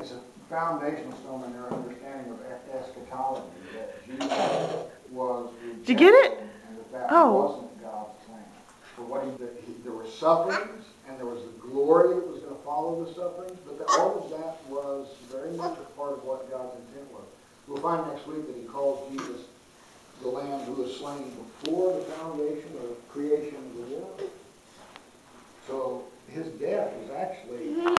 is a foundational stone in their understanding of eschatology, that Jesus was rejected. Did you get it? And that Oh. wasn't God's plan. For what there were sufferings, and there was the glory that was going to follow the sufferings, but all of that was very much a part of what God's intent was. We'll find next week that he calls Jesus the Lamb who was slain before the foundation or the creation of the world. So his death was actually